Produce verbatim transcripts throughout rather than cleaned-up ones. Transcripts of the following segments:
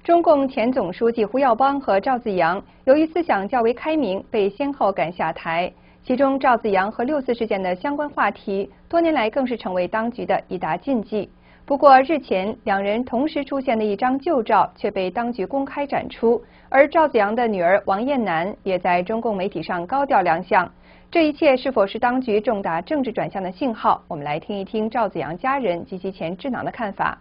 中共前总书记胡耀邦和赵紫阳由于思想较为开明，被先后赶下台。其中，赵紫阳和六四事件的相关话题，多年来更是成为当局的一大禁忌。不过，日前两人同时出现的一张旧照却被当局公开展出，而赵紫阳的女儿王艳楠也在中共媒体上高调亮相。这一切是否是当局重大政治转向的信号？我们来听一听赵紫阳家人及其前智囊的看法。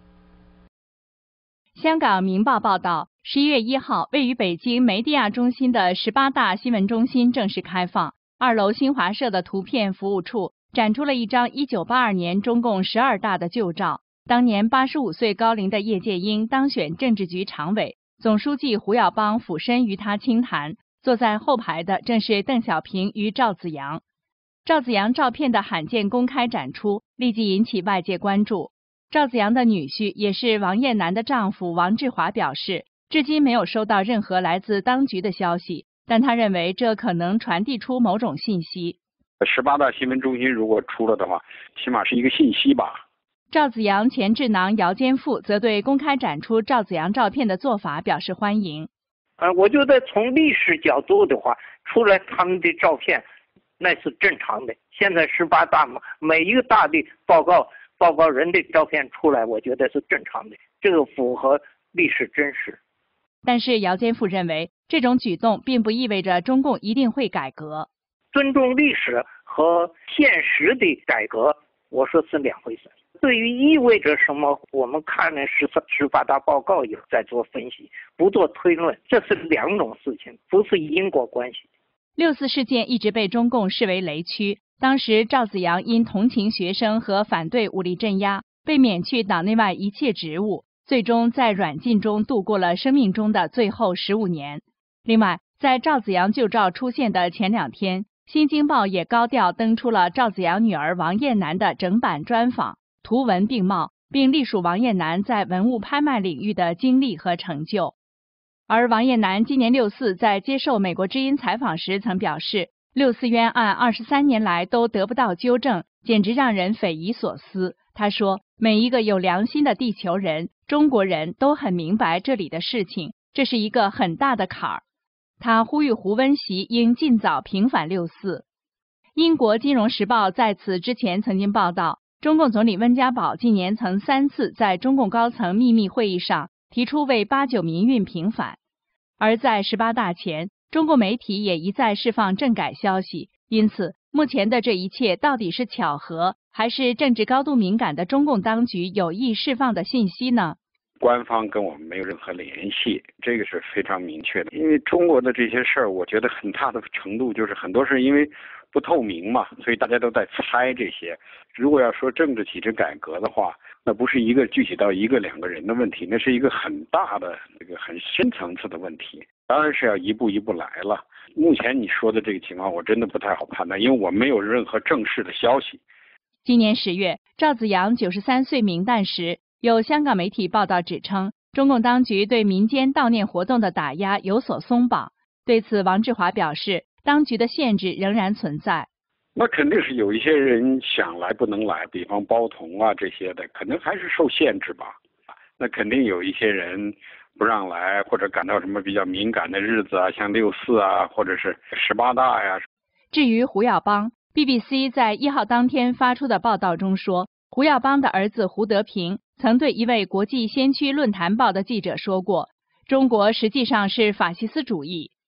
香港《明报》报道，十一月一号，位于北京梅地亚中心的十八大新闻中心正式开放。二楼新华社的图片服务处展出了一张一九八二年中共十二大的旧照。当年八十五岁高龄的叶剑英当选政治局常委，总书记胡耀邦俯身与他倾谈。坐在后排的正是邓小平与赵紫阳。赵紫阳照片的罕见公开展出，立即引起外界关注。赵紫阳的女婿也是王艳楠的丈夫王志华表示，至今没有收到任何来自当局的消息，但他认为这可能传递出某种信息。 十八大新闻中心如果出了的话，起码是一个信息吧。 赵紫阳前智囊姚坚富则对公开展出赵紫阳照片的做法表示欢迎。 呃，我觉得从历史角度的话，出来他们的照片，那是正常的。现在十八大嘛，每一个大的报告报告人的照片出来，我觉得是正常的，这个符合历史真实。 但是姚坚富认为，这种举动并不意味着中共一定会改革。 尊重历史和现实的改革，我说是两回事。对于意味着什么，我们看了十十八大报告以后再做分析，不做推论，这是两种事情，不是因果关系。 六四事件一直被中共视为雷区。当时赵紫阳因同情学生和反对武力镇压，被免去党内外一切职务，最终在软禁中度过了生命中的最后十五年。另外，在赵紫阳旧照出现的前两天，《新京报》也高调登出了赵紫阳女儿王艳楠的整版专访，图文并茂，并隶属王艳楠在文物拍卖领域的经历和成就。而王艳楠今年六四在接受美国之音采访时曾表示，六四冤案二十三年来都得不到纠正，简直让人匪夷所思。他说，每一个有良心的地球人，中国人都很明白这里的事情，这是一个很大的坎儿。他呼吁胡温习应尽早平反六四。英国《金融时报》在此之前曾经报道，中共总理温家宝近年曾三次在中共高层秘密会议上提出为八九民运平反。而在十八大前，中共媒体也一再释放政改消息，因此目前的这一切到底是巧合，还是政治高度敏感的中共当局有意释放的信息呢？ 官方跟我们没有任何联系，这个是非常明确的。因为中国的这些事儿，我觉得很大的程度就是很多是因为不透明嘛，所以大家都在猜这些。如果要说政治体制改革的话，那不是一个具体到一个两个人的问题，那是一个很大的这个很深层次的问题。当然是要一步一步来了。目前你说的这个情况，我真的不太好判断，因为我没有任何正式的消息。 今年十月，赵紫阳九十三岁冥诞时，有香港媒体报道指称，中共当局对民间悼念活动的打压有所松绑。对此，王志华表示，当局的限制仍然存在。 那肯定是有一些人想来不能来，比方包同啊这些的，可能还是受限制吧。那肯定有一些人不让来，或者赶到什么比较敏感的日子啊，像六四啊，或者是十八大呀。 至于胡耀邦， B B C 在一号当天发出的报道中说，胡耀邦的儿子胡德平曾对一位国际先驱论坛报的记者说过，中国实际上是法西斯主义。